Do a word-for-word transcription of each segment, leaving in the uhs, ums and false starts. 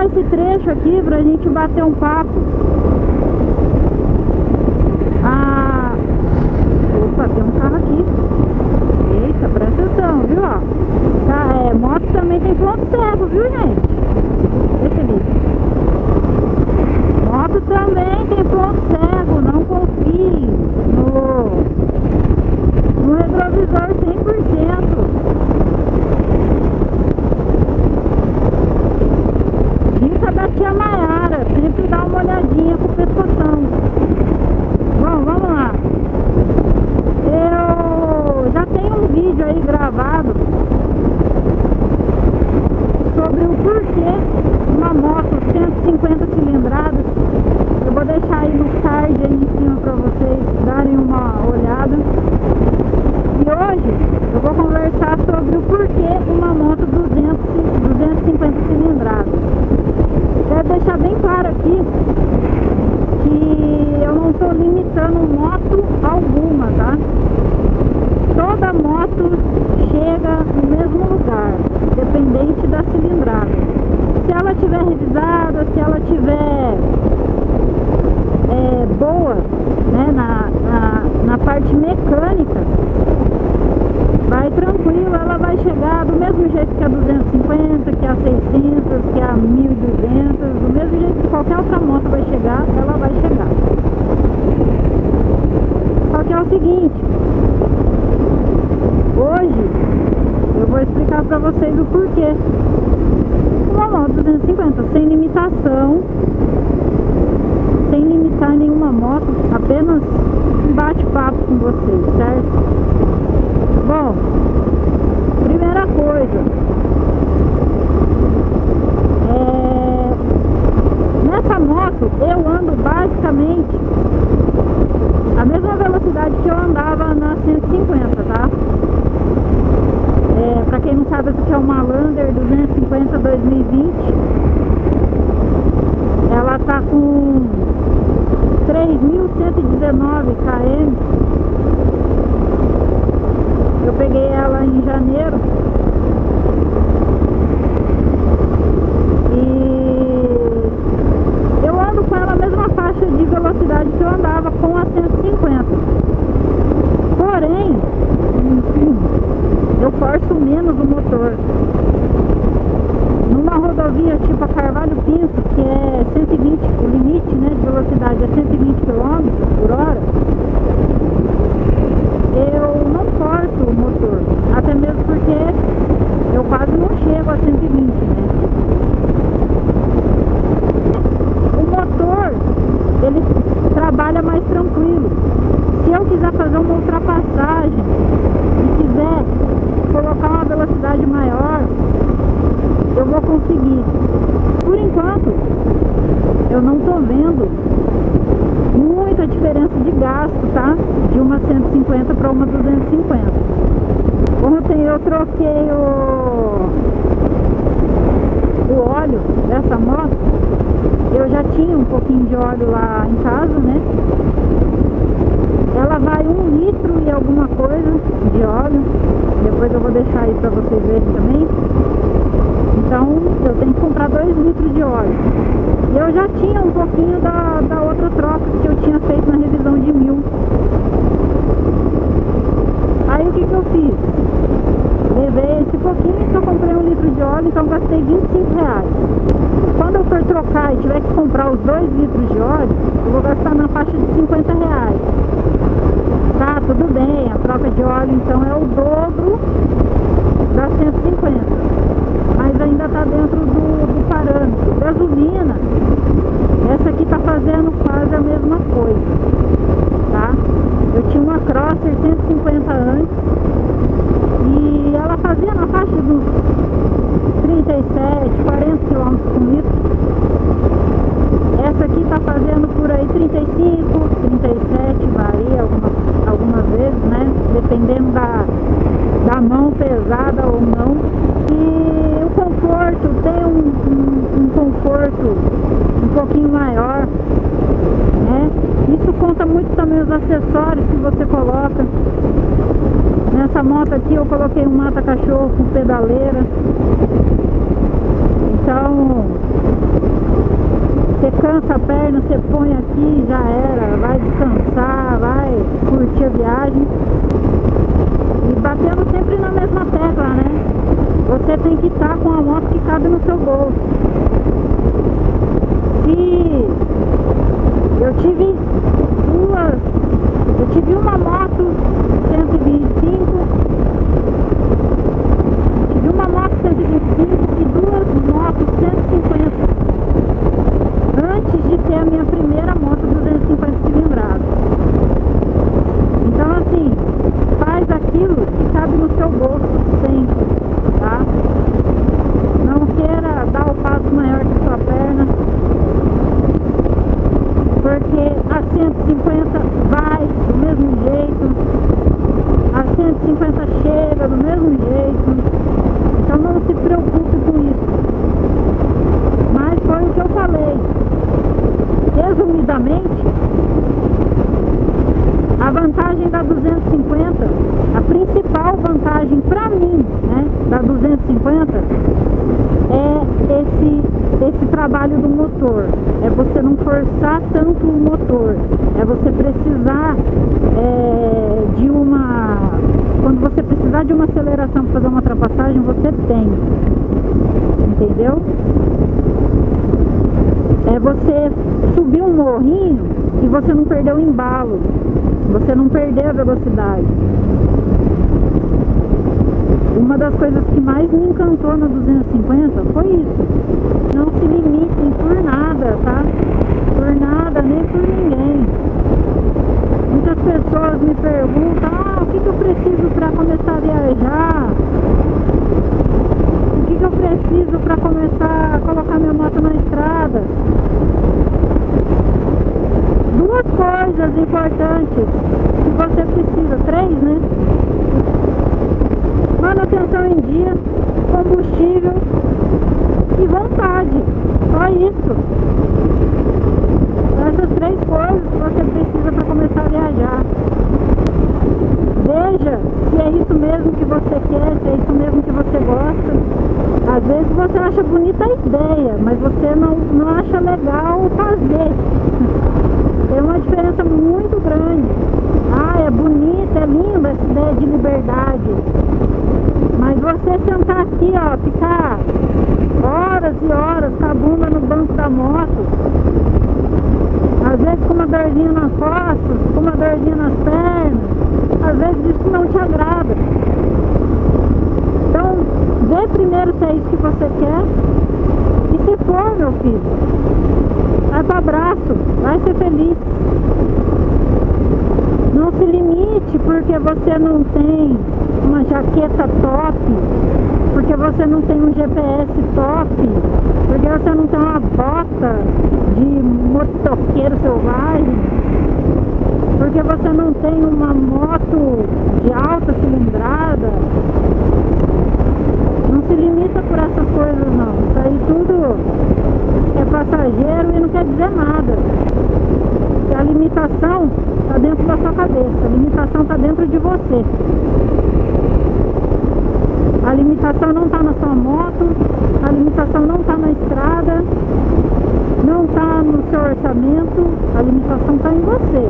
parar esse trecho aqui pra gente bater um papo. Ah, opa, tem um carro aqui. Eita, presta atenção, viu, ó. Tá, é, moto também tem ponto cego, viu, gente? Deixa ali. Moto também tem ponto cego, não confie no, no retrovisor cem por cento. Dica da tia Maiara, sempre dá uma olhadinha com o pescoção. Bom, vamos lá. Eu já tenho um vídeo aí gravado sobre o porquê uma moto cento e cinquenta cilindradas. Eu vou deixar aí no card aí em cima para vocês darem uma olhada. E hoje eu vou conversar sobre o porquê uma moto duzentos, duzentos e cinquenta cilindradas. Quero deixar bem claro aqui que eu não estou limitando moto alguma, tá? Toda moto chega no mesmo lugar, dependente da cilindrada. Se ela estiver revisada, se ela estiver é, boa, né, na, na, na parte mecânica, vai tranquilo, ela vai chegar do mesmo jeito que a duzentos e cinquenta, que a seiscentos, que a mil e duzentos, do mesmo jeito que qualquer outra moto vai chegar, ela vai chegar. Só que é o seguinte, hoje eu vou explicar pra vocês o porquê. Uma moto duzentos e cinquenta sem limitação, sem limitar nenhuma moto, apenas um bate-papo com vocês, certo? Bom, primeira coisa, é, nessa moto eu ando basicamente a mesma velocidade que eu andava na cento e cinquenta, tá? É, pra quem não sabe, essa aqui é uma Lander duzentos e cinquenta dois mil e vinte. Ela tá com três mil cento e dezenove quilômetros. Eu peguei ela em janeiro e eu ando com ela a mesma faixa de velocidade que eu andava com a cento e cinquenta. Porém, eu forço menos o motor. Numa rodovia tipo a Carvalho Pinto, que é cento e vinte, o limite, né, de velocidade é cento e vinte quilômetros por hora, eu não forço o motor, até mesmo porque eu quase não chego a cento e vinte, né? O motor, ele trabalha mais tranquilo. Se eu quiser fazer uma ultrapassagem e quiser colocar uma velocidade maior, eu vou conseguir. Por enquanto, eu não tô vendo muita diferença de gasto, tá? De uma cento e cinquenta para uma duzentos e cinquenta. Ontem eu troquei o, o óleo dessa moto. Eu já tinha um pouquinho de óleo lá em casa, né? Ela vai um litro e alguma coisa de óleo. Depois eu vou deixar aí para vocês verem também. Então eu tenho que comprar dois litros de óleo. E eu já tinha um pouquinho da, da outra troca que eu tinha feito na revisão de mil. Aí o que que eu fiz? Levei esse pouquinho e só comprei um litro de óleo, então gastei vinte e cinco reais. Quando eu for trocar e tiver que comprar os dois litros de óleo, eu vou gastar na faixa de cinquenta reais. Tá, tudo bem, a troca de óleo então é o dobro da cento e cinquenta. Mas ainda está dentro do, do parâmetro. Gasolina, essa aqui está fazendo quase a mesma coisa, tá? Eu tinha uma Crosser cento e cinquenta antes e ela fazia na faixa dos trinta e sete, quarenta quilômetros por litro. Essa aqui está fazendo por aí trinta e cinco, trinta e sete, varia algumas, algumas vezes, né? Dependendo da, da mão pesada ou não. E o conforto, tem um, um, um conforto um pouquinho maior, né? Isso conta muito também os acessórios que você coloca. Nessa moto aqui eu coloquei um mata-cachorro com pedaleira. Então cansa a perna, você põe aqui, já era, vai descansar, vai curtir a viagem. E batendo sempre na mesma tecla, né? Você tem que estar com a moto que cabe no seu bolso. Se eu tive duas, eu tive uma moto cento e vinte e cinco, tive uma moto cento e vinte e cinco e duas motos cento e cinquenta antes de ter a minha primeira moto duzentos e cinquenta cilindradas. Então assim, faz aquilo que cabe no seu bolso sempre, tá? Não queira dar o passo maior que a sua perna, porque a cento e cinquenta vai do mesmo jeito, a cento e cinquenta chega do mesmo jeito, então não se preocupe com isso. Mas foi o que eu falei, resumidamente, a vantagem da duzentos e cinquenta, a principal vantagem para mim, né, da duzentos e cinquenta é esse esse trabalho do motor, é você não forçar tanto o motor, é você precisar é, de uma, quando você precisar de uma aceleração para fazer uma ultrapassagem, você tem, entendeu? É você subir um morrinho e você não perder o embalo, você não perder a velocidade. Uma das coisas que mais me encantou na duzentos e cinquenta foi isso. Não se limitem por nada, tá? Por nada, nem por ninguém. Muitas pessoas me perguntam, ah, o que, que eu preciso para começar a viajar? O que, que eu preciso para começar a colocar minha moto na estrada? Duas coisas importantes que você precisa, três, né? Manutenção em dia, combustível e vontade, só isso. Essas três coisas que você precisa para começar a viajar. Veja se é isso mesmo que você quer, se é isso mesmo que você gosta. Às vezes você acha bonita a ideia, mas você não, não acha legal fazer. Tem uma diferença muito grande. Ah, é bonita, é linda essa ideia de liberdade. Mas você sentar aqui, ó, ficar horas e horas com a bunda no banco da moto, às vezes com uma dorzinha nas costas, com uma dorzinha nas pernas, às vezes isso não te agrada. Então, vê primeiro se é isso que você quer. E se for, meu filho, vai pro abraço, vai ser feliz. Não se limite porque você não tem uma jaqueta top, porque você não tem um G P S top, porque você não tem uma bota de motoqueiro selvagem, porque você não tem uma moto de alta cilindrada. Não se limita por essas coisas não. Isso aí tudo é passageiro e não quer dizer nada. A limitação está dentro da sua cabeça, a limitação está dentro de você. A limitação não está na sua moto, a limitação não está na estrada, não está no seu orçamento, a limitação está em você.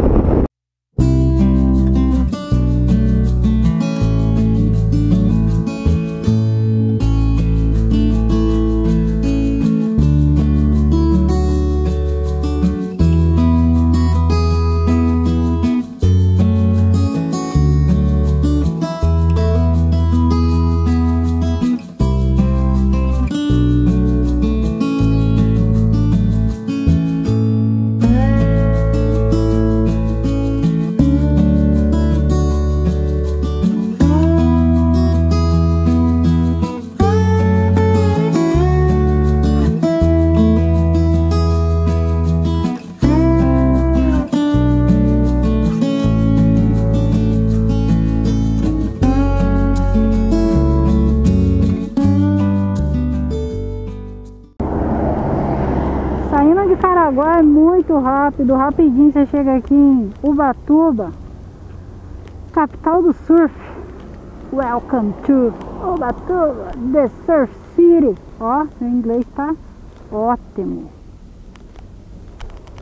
Caraguá é muito rápido, rapidinho você chega aqui em Ubatuba, capital do surf. Welcome to Ubatuba, the surf city. Ó, meu inglês tá ótimo.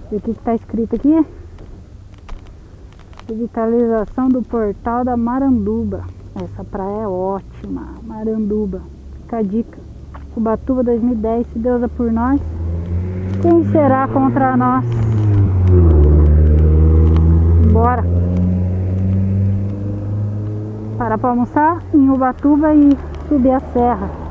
E o que está escrito aqui? Revitalização do portal da Maranduba. Essa praia é ótima, Maranduba. Fica a dica. Ubatuba dois mil e dez, se Deus é por nós, quem será contra nós? Bora! Parar para almoçar em Ubatuba e subir a serra.